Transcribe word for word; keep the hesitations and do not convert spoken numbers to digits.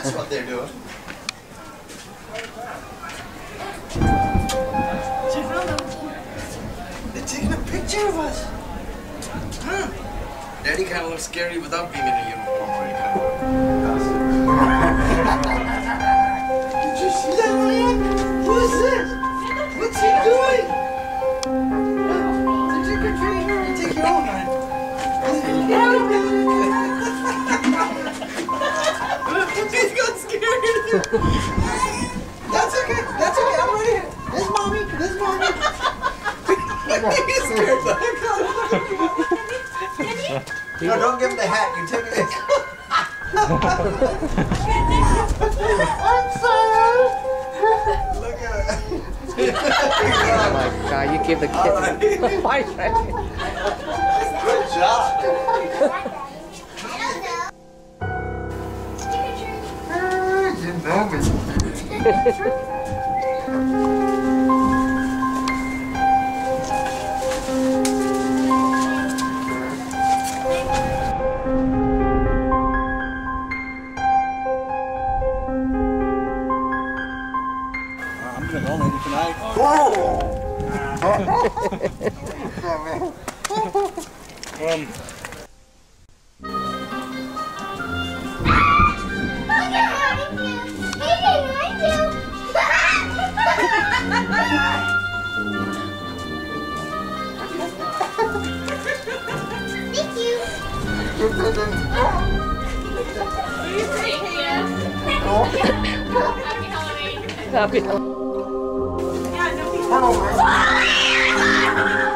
That's what they're doing. They're taking a picture of us. Huh? Daddy kind of looks scary without being in a uniform or anything. Did you see that, man? Who is this? What's he doing? It's a trick or treat. You take your own, man. He's got scared. That's okay. That's okay. I'm right here. This mommy. This mommy. He's scared. No, don't give him the hat. You take it. I'm sorry. Look at it. Oh my God! You gave the kid. Why? Good job. I'm gonna go maybe tonight. um. Thank you. Happy Halloween. Happy Halloween.